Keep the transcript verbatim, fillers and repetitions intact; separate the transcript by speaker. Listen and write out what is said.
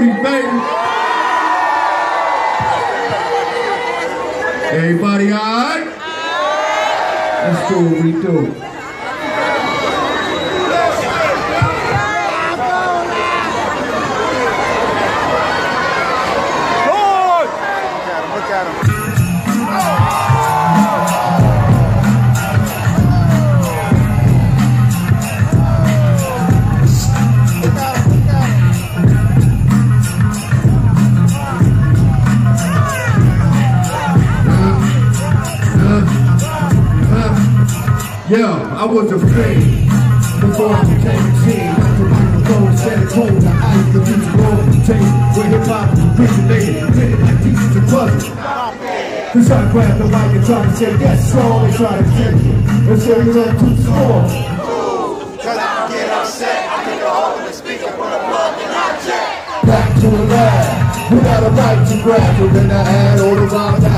Speaker 1: GoD, baby. Everybody all right? Let's do what we do. Yo, I was afraid before I became a teen. Like the microphone said it told the ice, the music roll, tape, where hip hop originated, written like pieces of puzzle. Cause I grabbed the mic and tried to say yes, strong, and tried to take it, and say you look too small.
Speaker 2: Cause I get upset, I kick a hole in the speaker, put a plug in our jack.
Speaker 1: Back to the lab, without a mic to grab, but then I had all the rhymes.